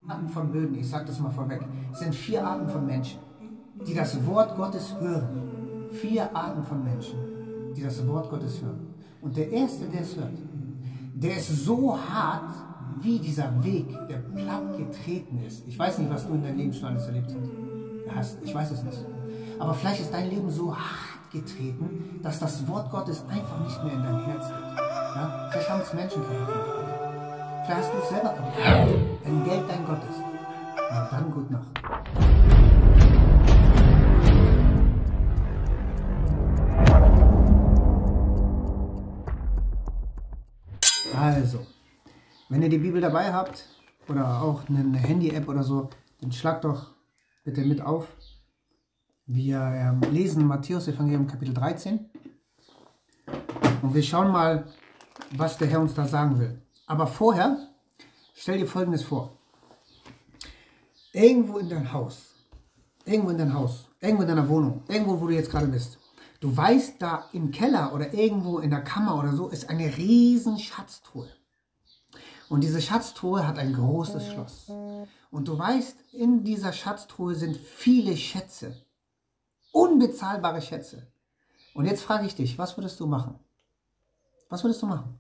Arten von Böden, ich sage das mal vorweg, es sind 4 Arten von Menschen, die das Wort Gottes hören. 4 Arten von Menschen, die das Wort Gottes hören. Und der Erste, der es hört, der ist so hart wie dieser Weg, der platt getreten ist. Ich weiß nicht, was du in deinem Leben schon alles erlebt hast. Ich weiß es nicht. Aber vielleicht ist dein Leben so hart getreten, dass das Wort Gottes einfach nicht mehr in dein Herz geht. Ja? Vielleicht haben es Menschen kaputt gemacht. Vielleicht hast du es selber kaputt gemacht, wenn Geld dein Gott ist. Na dann, gute Nacht. Also, wenn ihr die Bibel dabei habt oder auch eine Handy-App oder so, dann schlagt doch bitte mit auf. Wir lesen Matthäus Evangelium Kapitel 13 und wir schauen mal, was der Herr uns da sagen will. Aber vorher, stell dir Folgendes vor. Irgendwo in dein Haus, irgendwo in deiner Wohnung, irgendwo, wo du jetzt gerade bist, du weißt, da im Keller oder irgendwo in der Kammer oder so ist eine riesen Schatztruhe. Und diese Schatztruhe hat ein großes Schloss. Und du weißt, in dieser Schatztruhe sind viele Schätze. Unbezahlbare Schätze. Und jetzt frage ich dich, was würdest du machen? Was würdest du machen?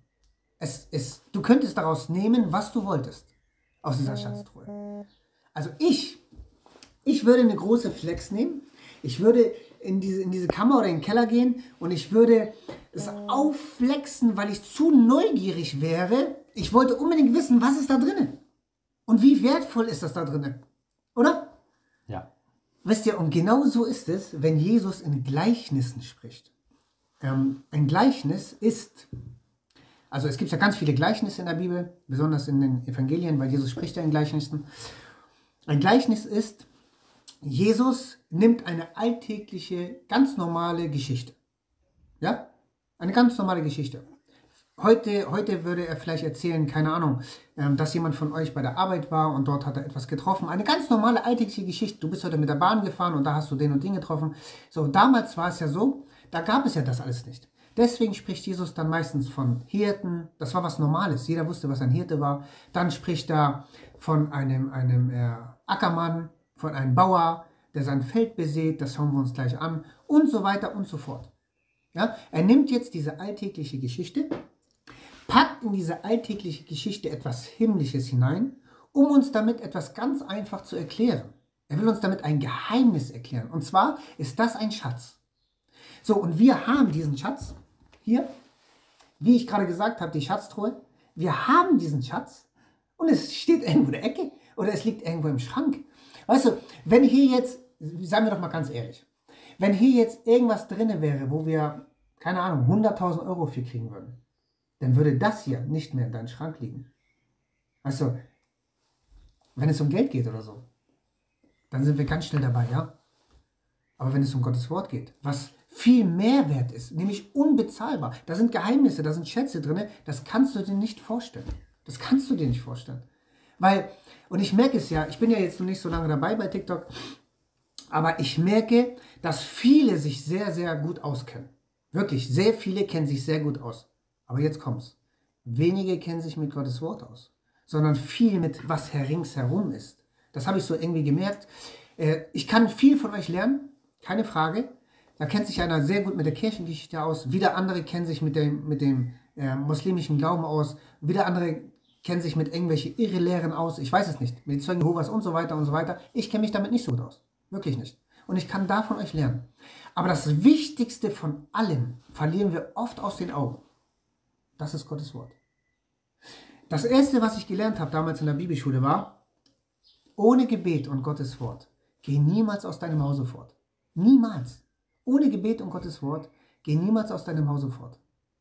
Du könntest daraus nehmen, was du wolltest. Aus dieser Schatztruhe. Also ich würde eine große Flex nehmen. Ich würde in diese Kammer oder in den Keller gehen und ich würde es aufflexen, weil ich zu neugierig wäre. Ich wollte unbedingt wissen, was ist da drinnen? Und wie wertvoll ist das da drinnen? Oder? Ja. Wisst ihr, und genau so ist es, wenn Jesus in Gleichnissen spricht. Ein Gleichnis ist, also es gibt ja ganz viele Gleichnisse in der Bibel, besonders in den Evangelien, weil Jesus spricht ja in Gleichnissen. Ein Gleichnis ist, Jesus nimmt eine alltägliche, ganz normale Geschichte. Ja? Eine ganz normale Geschichte. Heute würde er vielleicht erzählen, keine Ahnung, dass jemand von euch bei der Arbeit war und dort hat er etwas getroffen. Eine ganz normale alltägliche Geschichte. Du bist heute mit der Bahn gefahren und da hast du den und den getroffen. So, damals war es ja so, da gab es ja das alles nicht. Deswegen spricht Jesus dann meistens von Hirten. Das war was Normales. Jeder wusste, was ein Hirte war. Dann spricht er von einem Ackermann, von einem Bauer, der sein Feld besät. Das schauen wir uns gleich an. Und so weiter und so fort. Ja? Er nimmt jetzt diese alltägliche Geschichte, packt in diese alltägliche Geschichte etwas Himmlisches hinein, um uns damit etwas ganz einfach zu erklären. Er will uns damit ein Geheimnis erklären. Und zwar ist das ein Schatz. So, und wir haben diesen Schatz hier, wie ich gerade gesagt habe, die Schatztruhe. Wir haben diesen Schatz und es steht irgendwo in der Ecke oder es liegt irgendwo im Schrank. Weißt du, wenn hier jetzt, sagen wir doch mal ganz ehrlich, wenn hier jetzt irgendwas drin wäre, wo wir, keine Ahnung, 100.000 Euro für kriegen würden, dann würde das hier nicht mehr in deinem Schrank liegen. Weißt du, wenn es um Geld geht oder so, dann sind wir ganz schnell dabei, ja? Aber wenn es um Gottes Wort geht, was viel mehr wert ist, nämlich unbezahlbar, da sind Geheimnisse, da sind Schätze drin, das kannst du dir nicht vorstellen. Das kannst du dir nicht vorstellen. Weil, und ich merke es ja, ich bin ja jetzt noch nicht so lange dabei bei TikTok, aber ich merke, dass viele sich sehr, sehr gut auskennen. Wirklich, sehr viele kennen sich sehr gut aus. Aber jetzt kommt's. Wenige kennen sich mit Gottes Wort aus, sondern viel mit was ringsherum ist. Das habe ich so irgendwie gemerkt. Ich kann viel von euch lernen, keine Frage. Da kennt sich einer sehr gut mit der Kirchengeschichte aus. Wieder andere kennen sich mit dem muslimischen Glauben aus. Wieder andere kennen sich mit irgendwelchen Irrelehren aus. Ich weiß es nicht. Mit den Zeugen Jehovas und so weiter und so weiter. Ich kenne mich damit nicht so gut aus. Wirklich nicht. Und ich kann da von euch lernen. Aber das Wichtigste von allem verlieren wir oft aus den Augen. Das ist Gottes Wort. Das Erste, was ich gelernt habe damals in der Bibelschule war, ohne Gebet und Gottes Wort, geh niemals aus deinem Hause fort. Niemals. Ohne Gebet und Gottes Wort, geh niemals aus deinem Hause fort.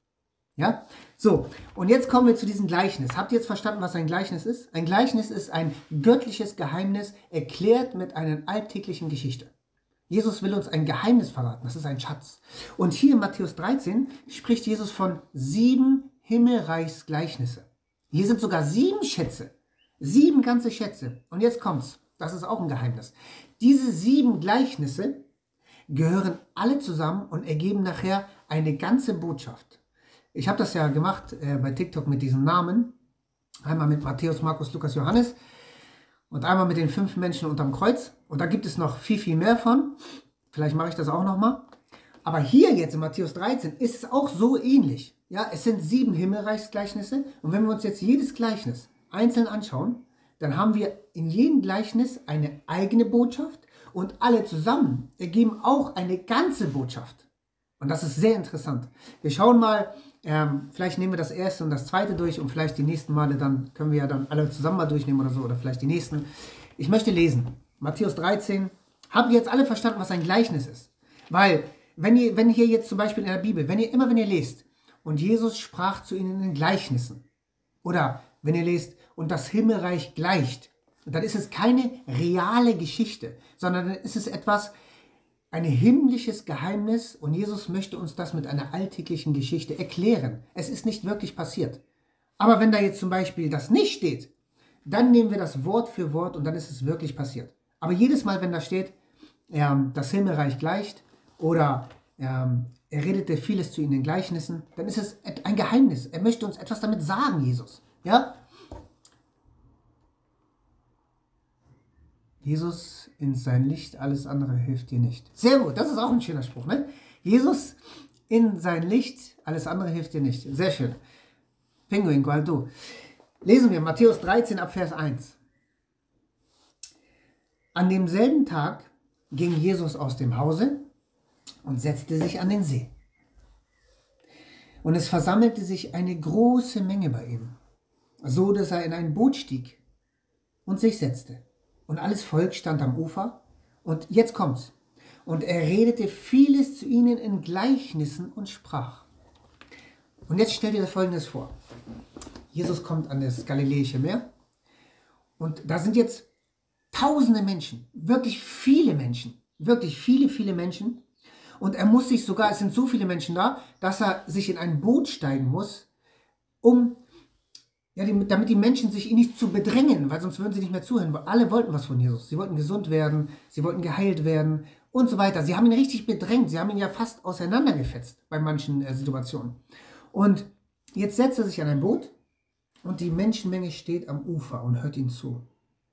Ja? So, und jetzt kommen wir zu diesem Gleichnis. Habt ihr jetzt verstanden, was ein Gleichnis ist? Ein Gleichnis ist ein göttliches Geheimnis, erklärt mit einer alltäglichen Geschichte. Jesus will uns ein Geheimnis verraten, das ist ein Schatz. Und hier in Matthäus 13 spricht Jesus von 7 Himmelreichsgleichnisse. Hier sind sogar 7 Schätze, 7 ganze Schätze. Und jetzt kommt's, das ist auch ein Geheimnis. Diese 7 Gleichnisse gehören alle zusammen und ergeben nachher eine ganze Botschaft. Ich habe das ja gemacht bei TikTok mit diesen Namen. Einmal mit Matthäus, Markus, Lukas, Johannes. und einmal mit den 5 Menschen unterm Kreuz. Und da gibt es noch viel, viel mehr von. Vielleicht mache ich das auch nochmal. Aber hier jetzt in Matthäus 13 ist es auch so ähnlich. Ja, es sind 7 Himmelreichsgleichnisse. Und wenn wir uns jetzt jedes Gleichnis einzeln anschauen, dann haben wir in jedem Gleichnis eine eigene Botschaft und alle zusammen ergeben auch eine ganze Botschaft. Und das ist sehr interessant. Wir schauen mal, vielleicht nehmen wir das erste und das zweite durch und vielleicht die nächsten Male, dann können wir ja dann alle zusammen mal durchnehmen oder so, oder vielleicht die nächsten. Ich möchte lesen. Matthäus 13. Habt ihr jetzt alle verstanden, was ein Gleichnis ist? Weil, wenn hier jetzt zum Beispiel in der Bibel, wenn ihr lest, und Jesus sprach zu ihnen in Gleichnissen, oder wenn ihr lest, und das Himmelreich gleicht, dann ist es keine reale Geschichte, sondern dann ist es ein himmlisches Geheimnis und Jesus möchte uns das mit einer alltäglichen Geschichte erklären. Es ist nicht wirklich passiert. Aber wenn da jetzt zum Beispiel das nicht steht, dann nehmen wir das Wort für Wort und dann ist es wirklich passiert. Aber jedes Mal, wenn da steht, das Himmelreich gleicht oder er redete vieles zu ihnen in Gleichnissen, dann ist es ein Geheimnis. Er möchte uns etwas damit sagen, Jesus. Ja? Jesus in sein Licht, alles andere hilft dir nicht. Sehr gut, das ist auch ein schöner Spruch, ne? Jesus in sein Licht, alles andere hilft dir nicht. Sehr schön. Pinguin, qual du. Lesen wir Matthäus 13 ab Vers 1. An demselben Tag ging Jesus aus dem Hause und setzte sich an den See. Und es versammelte sich eine große Menge bei ihm, so dass er in ein Boot stieg und sich setzte. Und alles Volk stand am Ufer. Und jetzt kommt's. Und er redete vieles zu ihnen in Gleichnissen und sprach. Und jetzt stell dir Folgendes vor. Jesus kommt an das Galiläische Meer. Und da sind jetzt tausende Menschen. Wirklich viele Menschen. Wirklich viele, viele Menschen. Und er muss sich sogar, es sind so viele Menschen da, dass er sich in ein Boot steigen muss, damit die Menschen sich ihn nicht zu bedrängen, weil sonst würden sie nicht mehr zuhören. Weil alle wollten was von Jesus. Sie wollten gesund werden, sie wollten geheilt werden und so weiter. Sie haben ihn richtig bedrängt. Sie haben ihn ja fast auseinandergefetzt bei manchen Situationen. Und jetzt setzt er sich an ein Boot und die Menschenmenge steht am Ufer und hört ihm zu.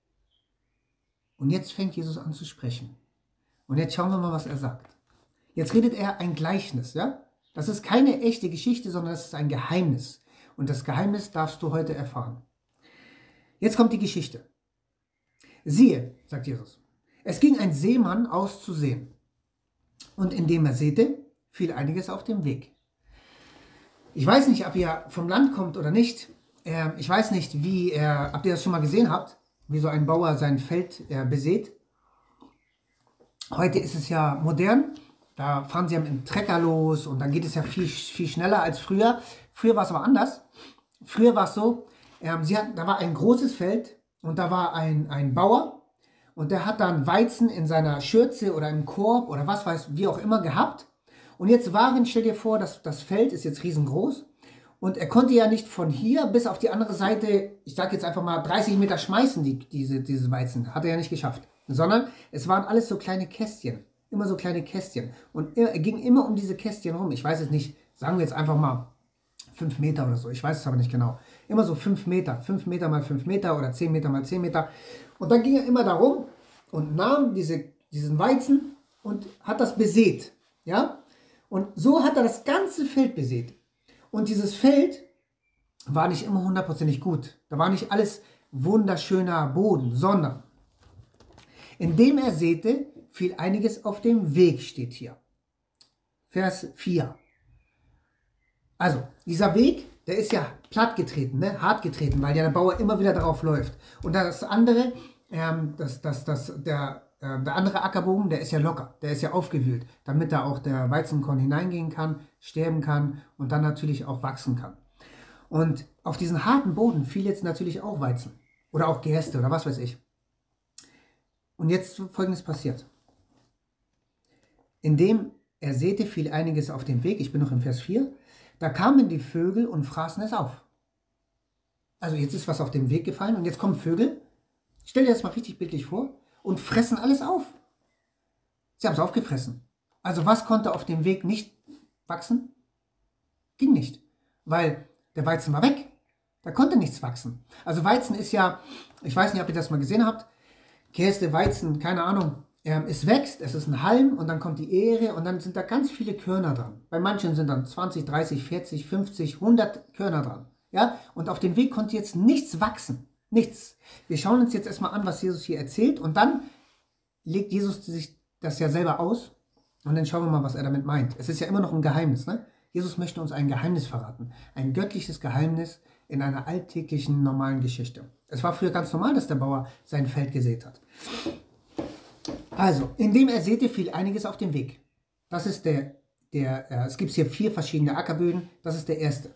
Und jetzt fängt Jesus an zu sprechen. Und jetzt schauen wir mal, was er sagt. Jetzt redet er ein Gleichnis, ja? Das ist keine echte Geschichte, sondern das ist ein Geheimnis. Und das Geheimnis darfst du heute erfahren. Jetzt kommt die Geschichte. Siehe, sagt Jesus, es ging ein Seemann aus zu sehen. Und indem er säte, fiel einiges auf dem Weg. Ich weiß nicht, ob ihr vom Land kommt oder nicht. Ich weiß nicht, ob ihr das schon mal gesehen habt, wie so ein Bauer sein Feld besät. Heute ist es ja modern. Da fahren sie ja mit dem Trecker los und dann geht es ja viel, viel schneller als früher. Früher war es aber anders. Früher war es so, da war ein großes Feld und da war ein Bauer und der hat dann Weizen in seiner Schürze oder im Korb oder was weiß, wie auch immer gehabt. Und jetzt stell dir vor, das Feld ist jetzt riesengroß und er konnte ja nicht von hier bis auf die andere Seite, ich sage jetzt einfach mal 30 Meter schmeißen, diese Weizen. Hat er ja nicht geschafft. Sondern es waren alles so kleine Kästchen. Immer so kleine Kästchen. Und er ging immer um diese Kästchen rum. Ich weiß es nicht, sagen wir jetzt einfach mal 5 Meter oder so. Ich weiß es aber nicht genau. Immer so 5 Meter. 5 Meter mal 5 Meter oder 10 Meter mal 10 Meter. Und dann ging er immer da rum und nahm diesen Weizen und hat das besät. Ja? Und so hat er das ganze Feld besät. Und dieses Feld war nicht immer hundertprozentig gut. Da war nicht alles wunderschöner Boden, sondern indem er säte, fiel einiges auf dem Weg, steht hier. Vers 4. Also, dieser Weg, der ist ja plattgetreten, ne? Hart getreten, weil ja der Bauer immer wieder darauf läuft. Und das andere, der andere Ackerbogen, der ist ja locker, der ist ja aufgewühlt, damit da auch der Weizenkorn hineingehen kann, sterben kann und dann natürlich auch wachsen kann. Und auf diesen harten Boden fiel jetzt natürlich auch Weizen oder auch Gerste oder was weiß ich. Und jetzt Folgendes passiert. Indem er säte, fiel einiges auf den Weg. Ich bin noch im Vers 4. Da kamen die Vögel und fraßen es auf. Also jetzt ist was auf dem Weg gefallen und jetzt kommen Vögel. Stell dir das mal richtig bildlich vor. Und fressen alles auf. Sie haben es aufgefressen. Also was konnte auf dem Weg nicht wachsen? Ging nicht. Weil der Weizen war weg. Da konnte nichts wachsen. Also Weizen ist ja, ich weiß nicht, ob ihr das mal gesehen habt, Gerste, Weizen, keine Ahnung, es wächst, es ist ein Halm und dann kommt die Ähre und dann sind da ganz viele Körner dran. Bei manchen sind dann 20, 30, 40, 50, 100 Körner dran. Ja? Und auf dem Weg konnte jetzt nichts wachsen. Nichts. Wir schauen uns jetzt erstmal an, was Jesus hier erzählt und dann legt Jesus sich das ja selber aus und dann schauen wir mal, was er damit meint. Es ist ja immer noch ein Geheimnis, ne? Jesus möchte uns ein Geheimnis verraten. Ein göttliches Geheimnis in einer alltäglichen, normalen Geschichte. Es war früher ganz normal, dass der Bauer sein Feld gesät hat. Also, indem er säte, fiel einiges auf den Weg. Das ist es gibt hier 4 verschiedene Ackerböden. Das ist der erste.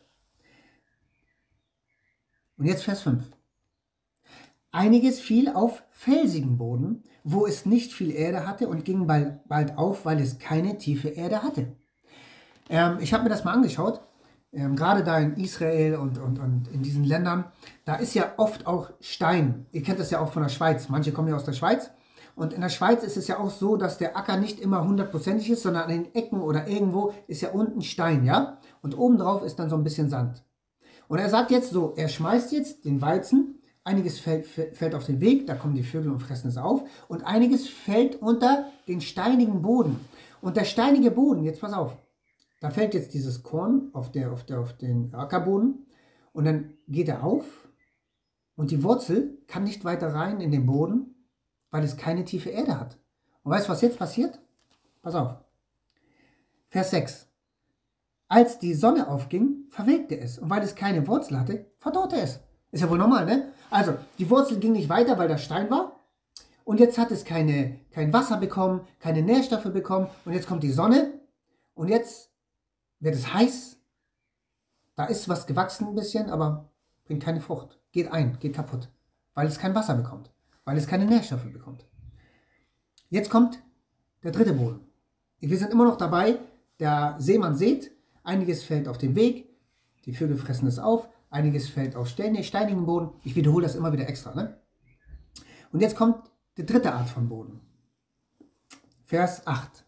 Und jetzt Vers 5. Einiges fiel auf felsigen Boden, wo es nicht viel Erde hatte und ging bald auf, weil es keine tiefe Erde hatte. Ich habe mir das mal angeschaut, gerade da in Israel und in diesen Ländern, da ist ja oft auch Stein. Ihr kennt das ja auch von der Schweiz. Manche kommen ja aus der Schweiz. Und in der Schweiz ist es ja auch so, dass der Acker nicht immer 100%ig ist, sondern an den Ecken oder irgendwo ist ja unten Stein, ja? Und obendrauf ist dann so ein bisschen Sand. Und er sagt jetzt so, er schmeißt jetzt den Weizen, einiges fällt auf den Weg, da kommen die Vögel und fressen es auf, und einiges fällt unter den steinigen Boden. Und der steinige Boden, jetzt pass auf, da fällt jetzt dieses Korn auf den Ackerboden und dann geht er auf und die Wurzel kann nicht weiter rein in den Boden, weil es keine tiefe Erde hat. Und weißt du, was jetzt passiert? Pass auf. Vers 6. Als die Sonne aufging, verwelkte es. Und weil es keine Wurzel hatte, verdorrte es. Ist ja wohl normal, ne? Also, die Wurzel ging nicht weiter, weil da Stein war. Und jetzt hat es kein Wasser bekommen, keine Nährstoffe bekommen. Und jetzt kommt die Sonne. Und jetzt wird es heiß. Da ist was gewachsen ein bisschen, aber bringt keine Frucht. Geht kaputt. Weil es kein Wasser bekommt. Weil es keine Nährstoffe bekommt. Jetzt kommt der dritte Boden. Wir sind immer noch dabei, der Seemann sät, einiges fällt auf den Weg, die Vögel fressen es auf, einiges fällt auf steinigen Boden. Ich wiederhole das immer wieder extra, ne? Und jetzt kommt die dritte Art von Boden. Vers 8.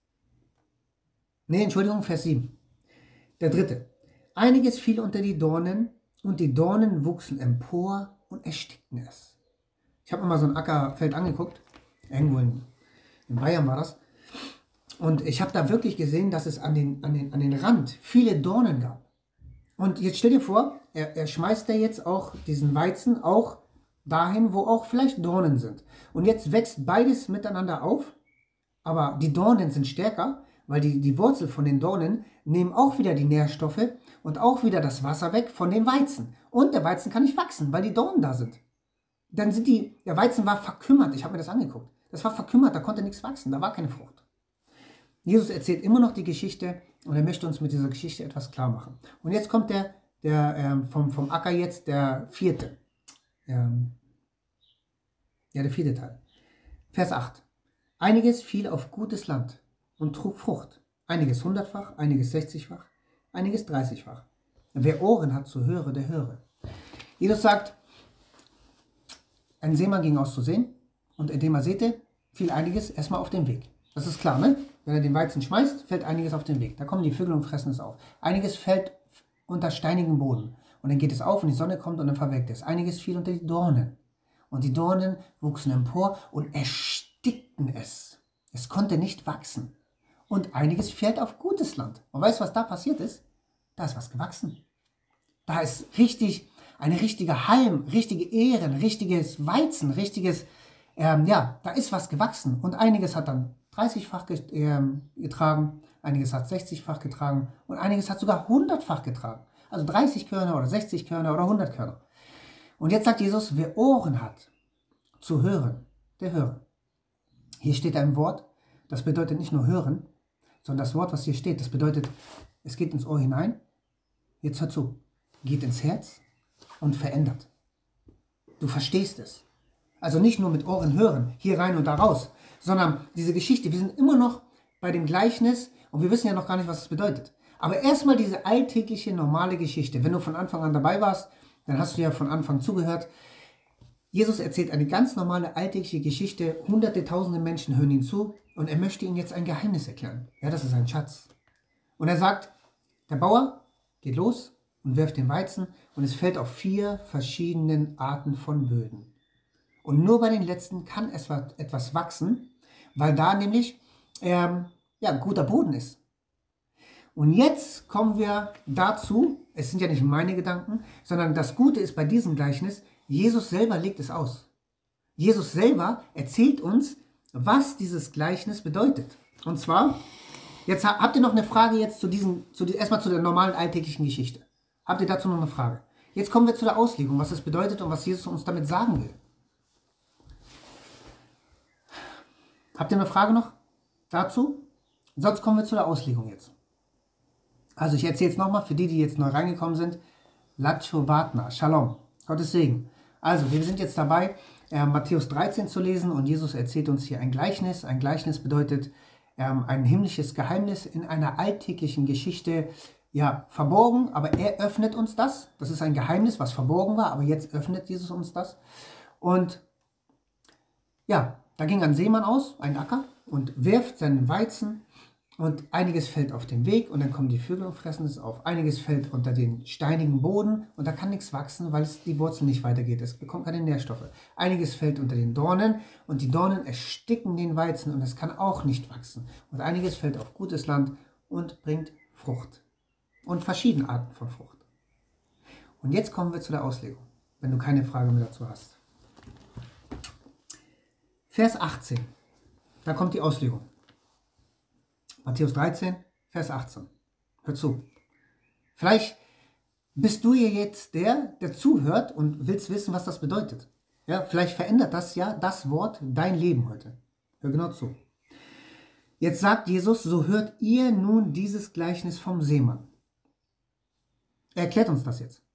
Vers 7. Der dritte. Einiges fiel unter die Dornen und die Dornen wuchsen empor und erstickten es. Ich habe mir mal so ein Ackerfeld angeguckt, irgendwo in Bayern war das. Und ich habe da wirklich gesehen, dass es an den Rand viele Dornen gab. Und jetzt stell dir vor, er schmeißt da jetzt auch diesen Weizen auch dahin, wo auch vielleicht Dornen sind. Und jetzt wächst beides miteinander auf, aber die Dornen sind stärker, weil die Wurzel von den Dornen nehmen auch wieder die Nährstoffe und auch wieder das Wasser weg von den Weizen. Und der Weizen kann nicht wachsen, weil die Dornen da sind. Dann der Weizen war verkümmert, ich habe mir das angeguckt. Das war verkümmert, da konnte nichts wachsen, da war keine Frucht. Jesus erzählt immer noch die Geschichte und er möchte uns mit dieser Geschichte etwas klar machen. Und jetzt kommt vom Acker jetzt der vierte. Der vierte Teil. Vers 8. Einiges fiel auf gutes Land und trug Frucht. Einiges 100-fach, einiges 60-fach, einiges 30-fach. Wer Ohren hat zu hören, der höre. Jesus sagt, ein Seemann ging aus zu sehen und indem er säte, fiel einiges erstmal auf den Weg. Das ist klar, ne? Wenn er den Weizen schmeißt, fällt einiges auf den Weg. Da kommen die Vögel und fressen es auf. Einiges fällt unter steinigen Boden. Und dann geht es auf und die Sonne kommt und dann verwelkt es. Einiges fiel unter die Dornen. Und die Dornen wuchsen empor und erstickten es. Es konnte nicht wachsen. Und einiges fällt auf gutes Land. Und weißt du, was da passiert ist? Da ist was gewachsen. Da ist eine richtige Halm, richtige Ähren, richtiges Weizen, da ist was gewachsen. Und einiges hat dann 30-fach getragen, einiges hat 60-fach getragen und einiges hat sogar 100-fach getragen. Also 30 Körner oder 60 Körner oder 100 Körner. Und jetzt sagt Jesus, wer Ohren hat zu hören, der höre. Hier steht ein Wort, das bedeutet nicht nur hören, sondern das Wort, was hier steht, das bedeutet, es geht ins Ohr hinein. Jetzt hör zu, geht ins Herz und verändert. Du verstehst es. Also nicht nur mit Ohren hören, hier rein und da raus, sondern diese Geschichte, wir sind immer noch bei dem Gleichnis und wir wissen ja noch gar nicht, was es bedeutet. Aber erstmal diese alltägliche, normale Geschichte. Wenn du von Anfang an dabei warst, dann hast du ja von Anfang zugehört. Jesus erzählt eine ganz normale, alltägliche Geschichte. Hunderte, tausende Menschen hören ihm zu und er möchte ihnen jetzt ein Geheimnis erklären. Ja, das ist ein Schatz. Und er sagt, der Bauer geht los und wirft den Weizen und es fällt auf 4 verschiedenen Arten von Böden. Und nur bei den letzten kann etwas wachsen, weil da nämlich guter Boden ist. Und jetzt kommen wir dazu, es sind ja nicht meine Gedanken, sondern das Gute ist bei diesem Gleichnis, Jesus selber legt es aus. Jesus selber erzählt uns, was dieses Gleichnis bedeutet. Und zwar, jetzt habt ihr noch eine Frage jetzt erstmal zu der normalen alltäglichen Geschichte. Habt ihr dazu noch eine Frage? Jetzt kommen wir zu der Auslegung, was es bedeutet und was Jesus uns damit sagen will. Habt ihr eine Frage noch dazu? Sonst kommen wir zu der Auslegung jetzt. Also ich erzähle es nochmal für die, die jetzt neu reingekommen sind. Lacho Vatna, Shalom, Gottes Segen. Also wir sind jetzt dabei, Matthäus 13 zu lesen und Jesus erzählt uns hier ein Gleichnis. Ein Gleichnis bedeutet ein himmlisches Geheimnis in einer alltäglichen Geschichte, ja, verborgen, aber er öffnet uns das. Das ist ein Geheimnis, was verborgen war, aber jetzt öffnet Jesus uns das. Und ja, da ging ein Seemann aus, ein Acker, und wirft seinen Weizen und einiges fällt auf den Weg und dann kommen die Vögel und fressen es auf. Einiges fällt unter den steinigen Boden und da kann nichts wachsen, weil es die Wurzel nicht weitergeht. Es bekommt keine Nährstoffe. Einiges fällt unter den Dornen und die Dornen ersticken den Weizen und es kann auch nicht wachsen. Und einiges fällt auf gutes Land und bringt Frucht. Und verschiedene Arten von Frucht. Und jetzt kommen wir zu der Auslegung, wenn du keine Frage mehr dazu hast. Vers 18, da kommt die Auslegung. Matthäus 13, Vers 18. Hör zu. Vielleicht bist du hier jetzt der zuhört und willst wissen, was das bedeutet. Ja, vielleicht verändert das ja das Wort dein Leben heute. Hör genau zu. Jetzt sagt Jesus, so hört ihr nun dieses Gleichnis vom Seemann. Er erklärt uns das jetzt.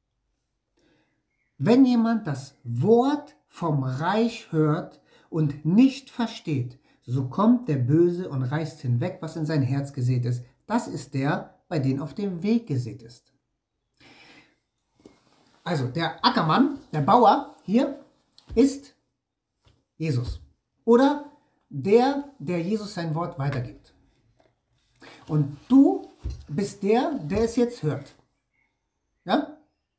Wenn jemand das Wort vom Reich hört und nicht versteht, so kommt der Böse und reißt hinweg, was in sein Herz gesät ist. Das ist der, bei dem auf dem Weg gesät ist. Also der Ackermann, der Bauer hier, ist Jesus. Oder der Jesus sein Wort weitergibt. Und du bist der es jetzt hört. Ja?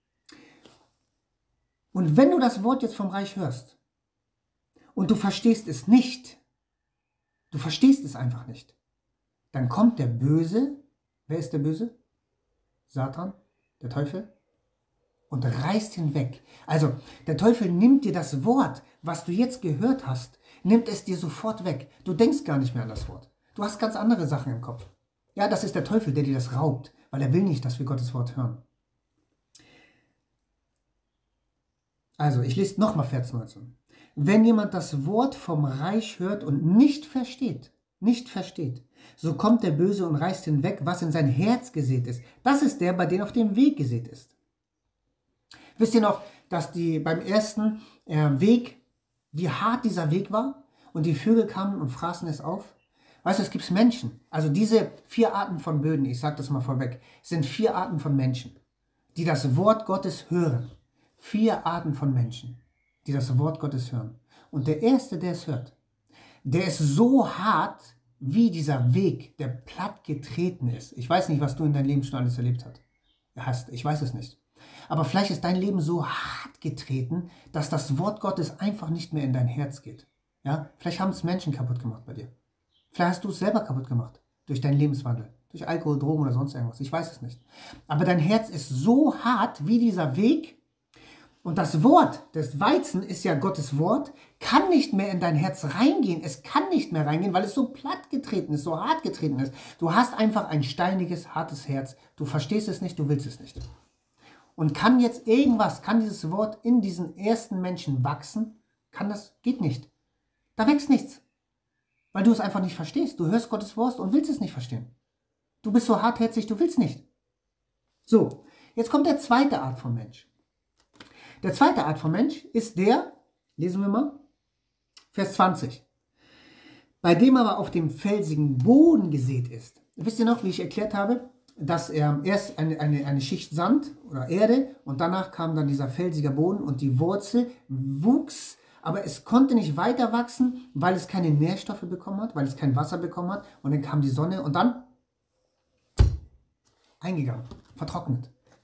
Und wenn du das Wort jetzt vom Reich hörst und du verstehst es nicht, du verstehst es einfach nicht, dann kommt der Böse. Wer ist der Böse? Satan, der Teufel, und reißt hinweg. Also der Teufel nimmt dir das Wort, was du jetzt gehört hast, nimmt es dir sofort weg. Du denkst gar nicht mehr an das Wort. Du hast ganz andere Sachen im Kopf. Ja, das ist der Teufel, der dir das raubt, weil er will nicht, dass wir Gottes Wort hören. Also, ich lese nochmal Vers 19. Wenn jemand das Wort vom Reich hört und nicht versteht, so kommt der Böse und reißt hinweg, was in sein Herz gesät ist. Das ist der, bei dem auf dem Weg gesät ist. Wisst ihr noch, dass beim ersten Weg, wie hart dieser Weg war? Und die Vögel kamen und fraßen es auf? Weißt du, es gibt Menschen. Also diese 4 Arten von Böden, ich sage das mal vorweg, sind 4 Arten von Menschen, die das Wort Gottes hören. 4 Arten von Menschen, die das Wort Gottes hören. Und der Erste, der es hört, der ist so hart wie dieser Weg, der platt getreten ist. Ich weiß nicht, was du in deinem Leben schon alles erlebt hast. Ich weiß es nicht. Aber vielleicht ist dein Leben so hart getreten, dass das Wort Gottes einfach nicht mehr in dein Herz geht. Ja? Vielleicht haben es Menschen kaputt gemacht bei dir. Vielleicht hast du es selber kaputt gemacht durch deinen Lebenswandel. Durch Alkohol, Drogen oder sonst irgendwas. Ich weiß es nicht. Aber dein Herz ist so hart wie dieser Weg. Und das Wort des Weizen ist ja Gottes Wort, kann nicht mehr in dein Herz reingehen. Es kann nicht mehr reingehen, weil es so platt getreten ist, so hart getreten ist. Du hast einfach ein steiniges, hartes Herz. Du verstehst es nicht, du willst es nicht. Und kann jetzt kann dieses Wort in diesen ersten Menschen wachsen? Geht nicht. Da wächst nichts. Weil du es einfach nicht verstehst. Du hörst Gottes Wort und willst es nicht verstehen. Du bist so hartherzig, du willst nicht. So, jetzt kommt der zweite Art von Mensch. Der zweite Art von Mensch ist lesen wir mal, Vers 20. Bei dem aber auf dem felsigen Boden gesät ist. Wisst ihr noch, wie ich erklärt habe, dass erst eine Schicht Sand oder Erde und danach kam dann dieser felsige Boden und die Wurzel wuchs, aber es konnte nicht weiter wachsen, weil es keine Nährstoffe bekommen hat, weil es kein Wasser bekommen hat und dann kam die Sonne und dann eingegangen, vertrocknet.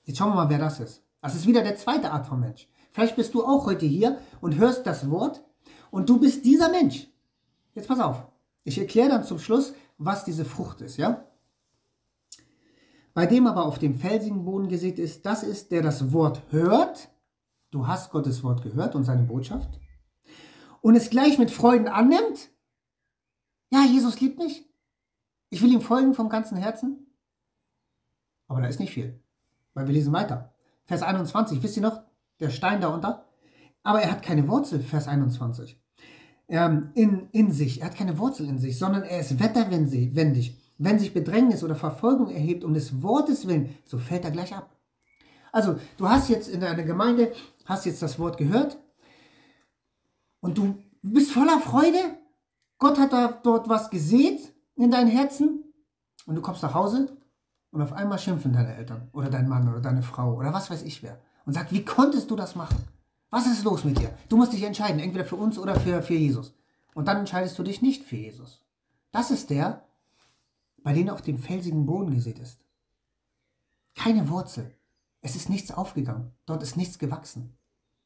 Jetzt schauen wir mal, wer das ist. Das ist wieder der zweite Art von Mensch. Vielleicht bist du auch heute hier und hörst das Wort und du bist dieser Mensch. Jetzt pass auf. Ich erkläre dann zum Schluss, was diese Frucht ist, ja? Bei dem aber auf dem felsigen Boden gesät ist, das ist, der das Wort hört. Du hast Gottes Wort gehört und seine Botschaft. Und es gleich mit Freuden annimmt. Ja, Jesus liebt mich. Ich will ihm folgen vom ganzen Herzen. Aber da ist nicht viel. Weil wir lesen weiter. Vers 21, wisst ihr noch? Der Stein da unter. Aber er hat keine Wurzel, Vers 21. In sich. Er hat keine Wurzel in sich, sondern er ist wetterwendig. Wenn sich Bedrängnis oder Verfolgung erhebt um des Wortes willen, so fällt er gleich ab. Also, du hast jetzt in deiner Gemeinde, hast jetzt das Wort gehört und du bist voller Freude. Gott hat dort was gesät in dein Herzen und du kommst nach Hause und auf einmal schimpfen deine Eltern oder dein Mann oder deine Frau oder was weiß ich wer und sagt, wie konntest du das machen? Was ist los mit dir? Du musst dich entscheiden, entweder für uns oder für Jesus. Und dann entscheidest du dich nicht für Jesus. Das ist der, bei dem auf dem felsigen Boden gesät ist. Keine Wurzel. Es ist nichts aufgegangen. Dort ist nichts gewachsen.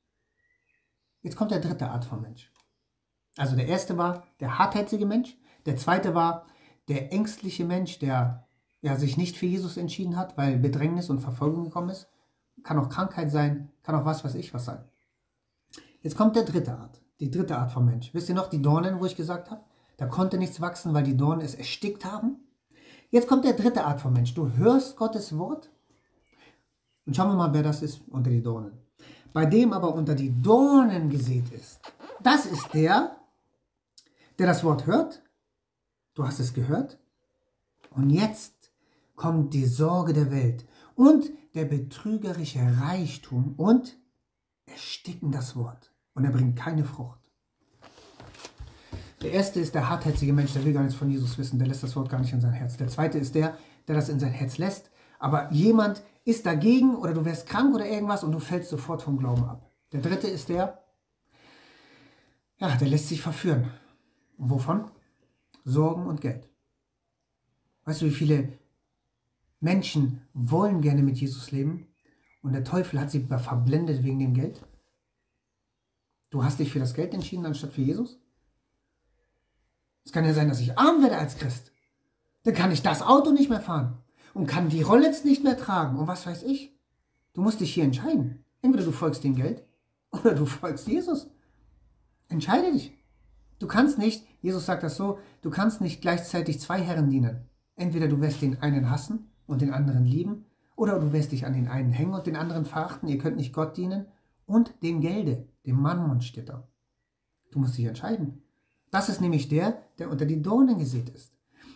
Jetzt kommt der dritte Art von Mensch. Also der erste war der hartherzige Mensch. Der zweite war der ängstliche Mensch, der sich nicht für Jesus entschieden hat, weil Bedrängnis und Verfolgung gekommen ist. Kann auch Krankheit sein, kann auch was weiß ich was sein. Jetzt kommt der dritte Art. Die dritte Art von Mensch. Wisst ihr noch die Dornen, wo ich gesagt habe? Da konnte nichts wachsen, weil die Dornen es erstickt haben. Jetzt kommt der dritte Art von Mensch. Du hörst Gottes Wort und schauen wir mal, wer das ist unter die Dornen. Bei dem aber unter die Dornen gesät ist, das ist der das Wort hört. Du hast es gehört. Und jetzt kommt die Sorge der Welt und der betrügerische Reichtum und ersticken das Wort. Und er bringt keine Frucht. Der erste ist der hartherzige Mensch, der will gar nichts von Jesus wissen, der lässt das Wort gar nicht in sein Herz. Der zweite ist der das in sein Herz lässt, aber jemand ist dagegen oder du wärst krank oder irgendwas und du fällst sofort vom Glauben ab. Der dritte ist der lässt sich verführen. Und wovon? Sorgen und Geld. Weißt du, wie viele Menschen wollen gerne mit Jesus leben und der Teufel hat sie verblendet wegen dem Geld? Du hast dich für das Geld entschieden, anstatt für Jesus? Es kann ja sein, dass ich arm werde als Christ. Dann kann ich das Auto nicht mehr fahren und kann die Rolex nicht mehr tragen und was weiß ich. Du musst dich hier entscheiden. Entweder du folgst dem Geld oder du folgst Jesus. Entscheide dich. Du kannst nicht, Jesus sagt das so, du kannst nicht gleichzeitig zwei Herren dienen. Entweder du wirst den einen hassen und den anderen lieben oder du wirst dich an den einen hängen und den anderen verachten. Ihr könnt nicht Gott dienen und dem Gelde, dem Mammon steht da. Du musst dich entscheiden. Das ist nämlich der unter die Dornen gesät ist.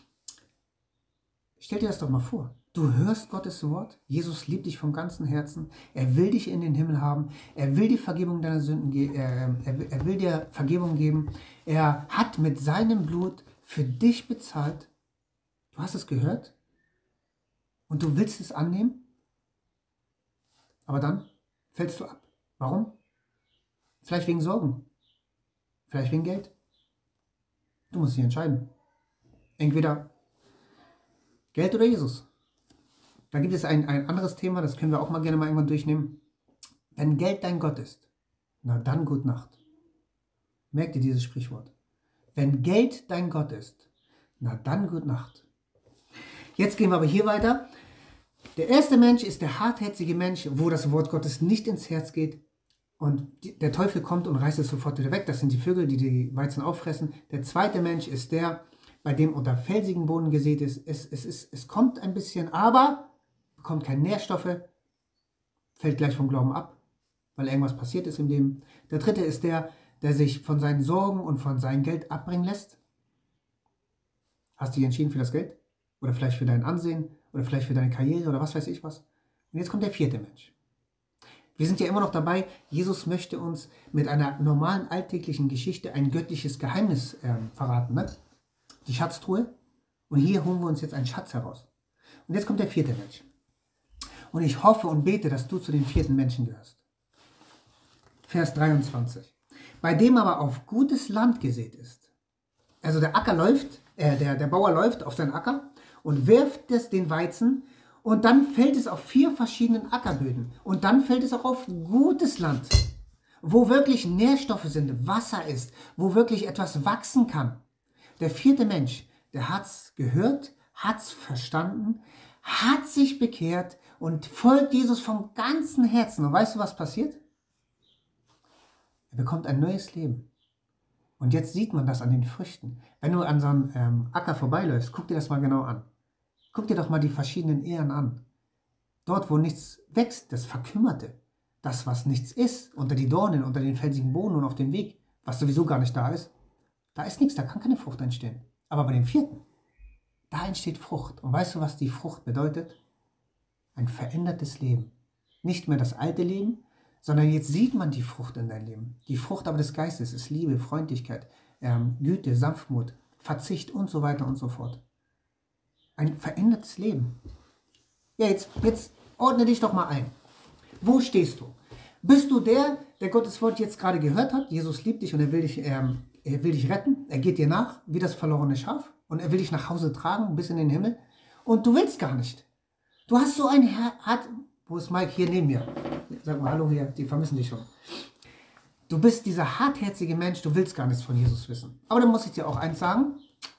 Stell dir das doch mal vor. Du hörst Gottes Wort. Jesus liebt dich vom ganzen Herzen. Er will dich in den Himmel haben. Er will die Vergebung deiner Sünden geben. Er will dir Vergebung geben. Er hat mit seinem Blut für dich bezahlt. Du hast es gehört. Und du willst es annehmen. Aber dann fällst du ab. Warum? Vielleicht wegen Sorgen. Vielleicht wegen Geld. Du musst dich entscheiden. Entweder Geld oder Jesus. Da gibt es ein anderes Thema, das können wir auch mal gerne mal irgendwann durchnehmen. Wenn Geld dein Gott ist, na dann gute Nacht. Merkt ihr dieses Sprichwort? Wenn Geld dein Gott ist, na dann gute Nacht. Jetzt gehen wir aber hier weiter. Der erste Mensch ist der hartherzige Mensch, wo das Wort Gottes nicht ins Herz geht. Und der Teufel kommt und reißt es sofort wieder weg. Das sind die Vögel, die die Weizen auffressen. Der zweite Mensch ist der, bei dem unter felsigen Boden gesät ist. Es kommt ein bisschen, aber bekommt keine Nährstoffe, fällt gleich vom Glauben ab, weil irgendwas passiert ist im Leben. Der dritte ist der sich von seinen Sorgen und von seinem Geld abbringen lässt. Hast du dich entschieden für das Geld? Oder vielleicht für dein Ansehen? Oder vielleicht für deine Karriere? Oder was weiß ich was? Und jetzt kommt der vierte Mensch. Wir sind ja immer noch dabei, Jesus möchte uns mit einer normalen alltäglichen Geschichte ein göttliches Geheimnis verraten. Ne? Die Schatztruhe. Und hier holen wir uns jetzt einen Schatz heraus. Und jetzt kommt der vierte Mensch. Und ich hoffe und bete, dass du zu den vierten Menschen gehörst. Vers 23. Bei dem aber auf gutes Land gesät ist. Also der Bauer läuft auf seinen Acker und wirft den Weizen Und dann fällt es auf 4 verschiedenen Ackerböden. Und dann fällt es auch auf gutes Land, wo wirklich Nährstoffe sind, Wasser ist, wo wirklich etwas wachsen kann. Der 4. Mensch, der hat es gehört, hat es verstanden, hat sich bekehrt und folgt Jesus vom ganzen Herzen. Und weißt du, was passiert? Er bekommt ein neues Leben. Und jetzt sieht man das an den Früchten. Wenn du an so einem Acker vorbeiläufst, guck dir das mal genau an. Guck dir doch mal die verschiedenen Ähren an. Dort, wo nichts wächst, das Verkümmerte, das, was nichts ist, unter die Dornen, unter den felsigen Boden und auf dem Weg, was sowieso gar nicht da ist nichts, da kann keine Frucht entstehen. Aber bei dem 4., da entsteht Frucht. Und weißt du, was die Frucht bedeutet? Ein verändertes Leben. Nicht mehr das alte Leben, sondern jetzt sieht man die Frucht in deinem Leben. Die Frucht aber des Geistes ist Liebe, Freundlichkeit, Güte, Sanftmut, Verzicht und so weiter und so fort. Ein verändertes Leben. Ja, jetzt ordne dich doch mal ein. Wo stehst du? Bist du der Gottes Wort jetzt gerade gehört hat? Jesus liebt dich und er will dich retten. Er geht dir nach, wie das verlorene Schaf. Und er will dich nach Hause tragen, bis in den Himmel. Und du willst gar nicht. Du hast so ein Herz. Wo ist Mike? Hier neben mir. Sag mal hallo hier, die vermissen dich schon. Du bist dieser hartherzige Mensch, du willst gar nichts von Jesus wissen. Aber dann muss ich dir auch eins sagen.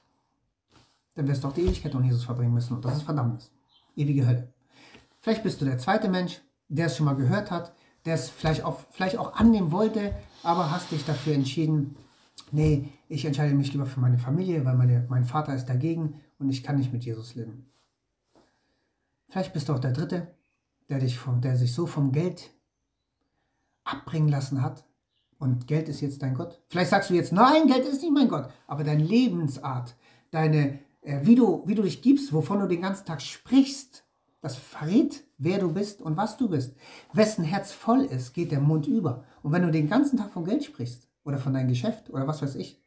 Dann wirst du auch die Ewigkeit ohne Jesus verbringen müssen. Und das ist Verdammnis. Ewige Hölle. Vielleicht bist du der 2. Mensch, der es schon mal gehört hat, der es vielleicht auch annehmen wollte, aber hast dich dafür entschieden, nee, ich entscheide mich lieber für meine Familie, weil mein Vater ist dagegen und ich kann nicht mit Jesus leben. Vielleicht bist du auch der 3., der sich so vom Geld abbringen lassen hat und Geld ist jetzt dein Gott. Vielleicht sagst du jetzt, nein, Geld ist nicht mein Gott, aber deine Lebensart, wie du dich gibst, wovon du den ganzen Tag sprichst, das verrät, wer du bist und was du bist. Wessen Herz voll ist, geht der Mund über. Und wenn du den ganzen Tag von Geld sprichst oder von deinem Geschäft oder was weiß ich,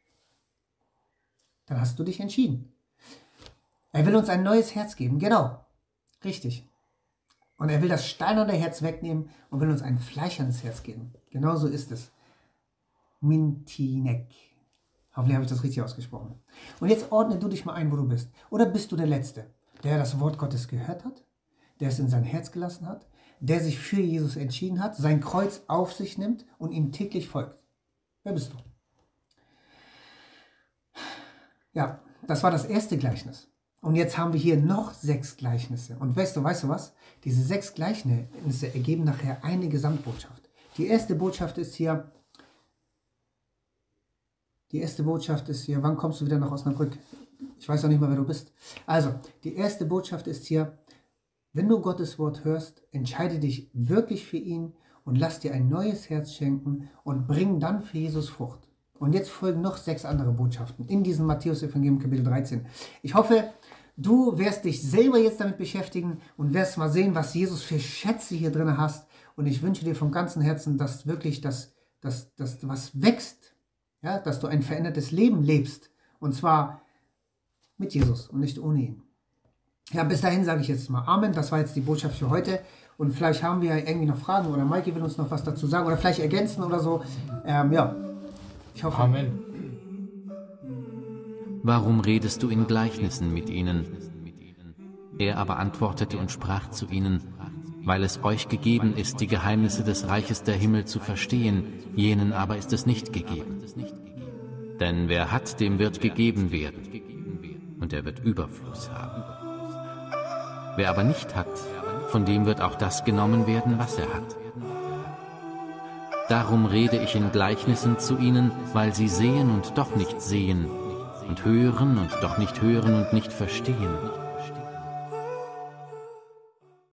dann hast du dich entschieden. Er will uns ein neues Herz geben, genau, richtig. Und er will das steinerne Herz wegnehmen und will uns ein fleischernes Herz geben. Genau so ist es. Mintinek. Hoffentlich habe ich das richtig ausgesprochen. Und jetzt ordne du dich mal ein, wo du bist. Oder bist du der Letzte, der das Wort Gottes gehört hat, der es in sein Herz gelassen hat, der sich für Jesus entschieden hat, sein Kreuz auf sich nimmt und ihm täglich folgt? Wer bist du? Ja, das war das erste Gleichnis. Und jetzt haben wir hier noch 6 Gleichnisse. Und weißt du was? Diese 6 Gleichnisse ergeben nachher eine Gesamtbotschaft. Die erste Botschaft ist hier, wann kommst du wieder nach Osnabrück? Ich weiß noch nicht mal, wer du bist. Also, die erste Botschaft ist hier, wenn du Gottes Wort hörst, entscheide dich wirklich für ihn und lass dir ein neues Herz schenken und bring dann für Jesus Frucht. Und jetzt folgen noch 6 andere Botschaften in diesem Matthäus-Evangelium Kapitel 13. Ich hoffe, du wirst dich selber jetzt damit beschäftigen und wirst mal sehen, was Jesus für Schätze hier drin hast. Und ich wünsche dir vom ganzen Herzen, dass wirklich das was wächst, ja, dass du ein verändertes Leben lebst. Und zwar mit Jesus und nicht ohne ihn. Ja, bis dahin sage ich jetzt mal Amen. Das war jetzt die Botschaft für heute. Und vielleicht haben wir irgendwie noch Fragen oder Maike will uns noch was dazu sagen oder vielleicht ergänzen oder so. Ja, ich hoffe. Amen. Warum redest du in Gleichnissen mit ihnen? Er aber antwortete und sprach zu ihnen, weil es euch gegeben ist, die Geheimnisse des Reiches der Himmel zu verstehen, jenen aber ist es nicht gegeben. Denn wer hat, dem wird gegeben werden, und er wird Überfluss haben. Wer aber nicht hat, von dem wird auch das genommen werden, was er hat. Darum rede ich in Gleichnissen zu ihnen, weil sie sehen und doch nicht sehen, und hören und doch nicht hören und nicht verstehen.